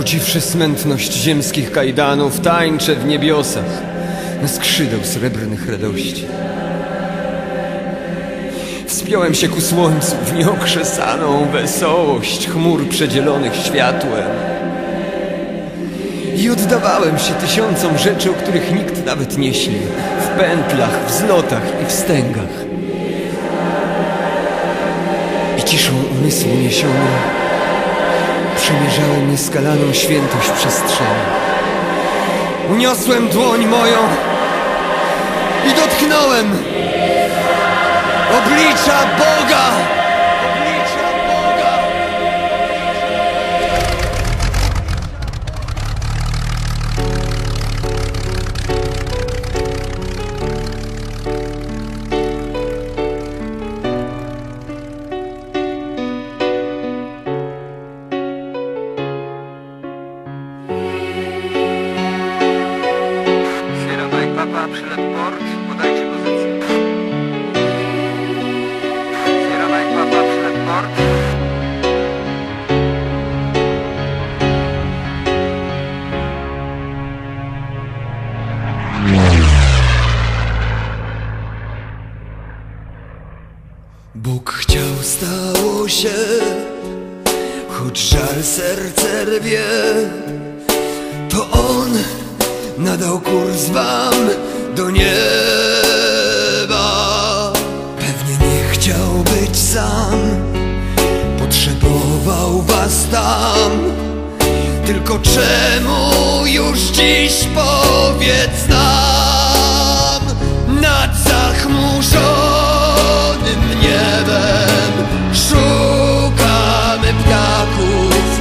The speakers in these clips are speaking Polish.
Porzuciwszy smętność ziemskich kajdanów, tańczę w niebiosach na skrzydeł srebrnych radości. Wspiąłem się ku słońcu w nieokrzesaną wesołość chmur przedzielonych światłem i oddawałem się tysiącom rzeczy, o których nikt nawet nie śnił, w pętlach, wzlotach i wstęgach. I ciszą umysłu niesioną przemierzałem nieskalaną świętość przestrzeni. Uniosłem dłoń moją i dotknąłem oblicza Boga! Oblicza Boga! Sierra Mike Papa, przylet port, podajcie pozycję. Sierra Mike Papa, przylet port. Bóg chciał, stało się, choć żal serce rwie, to On nadał kurs wam do nieba. Pewnie nie chciał być sam, potrzebował was tam. Tylko czemu już dziś powiedz nam, nad zachmurzonym niebem szukamy ptaków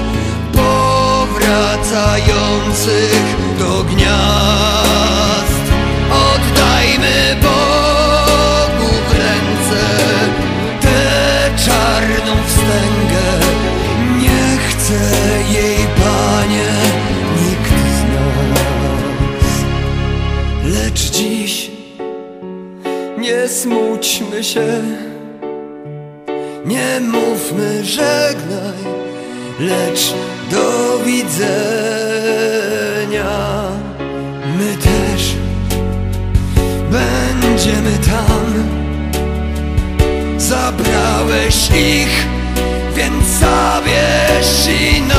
powracających do gniazd. Oddajmy Bogu w ręce tę czarną wstęgę. Nie chce jej, Panie, nikt z nas. Lecz dziś nie smućmy się, nie mówmy żegnaj, lecz do widzenia. My też będziemy tam. Zabrałeś ich, więc zabierz i nas.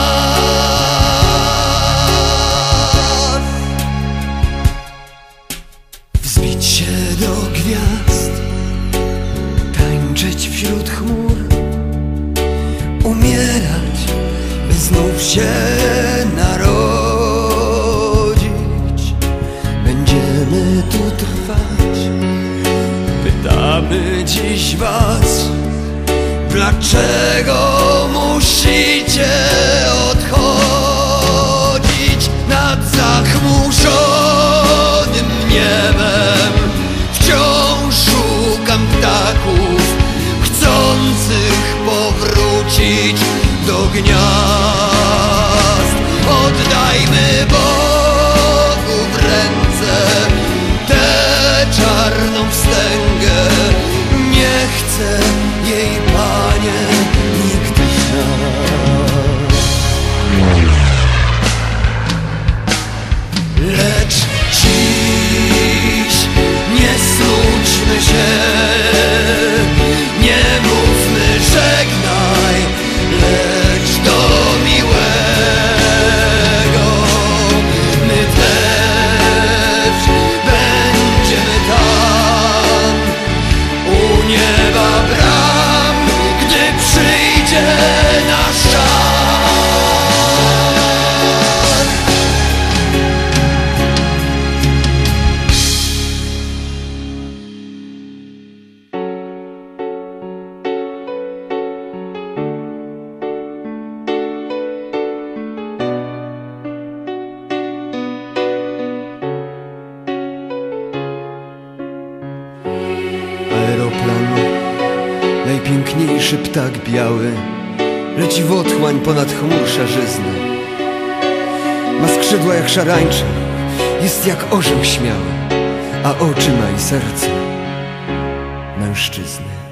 Wzbić się do gwiazd, tańczyć wśród chmur, umierać, by znów się narodzić. Będziemy tu trwać. Pytamy dziś was, dlaczego musicie odchodzić? Nad zachmurzonym niebem wciąż szukam ptaków chcących powrócić do gniazd. Oddajmy Bogu w ręce tę czarną wstęgę. Nie chcę jej, Panie, nikt z nas. Lecz dziś nie smućmy się, nie mówmy żegnaj, lecz do miłego. My też będziemy tam, u nieba bram, gdy przyjdzie nasz czas. Aeroplan, najpiękniejszy ptak biały, leci w otchłań ponad chmur szarzyzny. Ma skrzydła jak szarańczy, jest jak orzeł śmiały, a oczy ma i serce mężczyzny.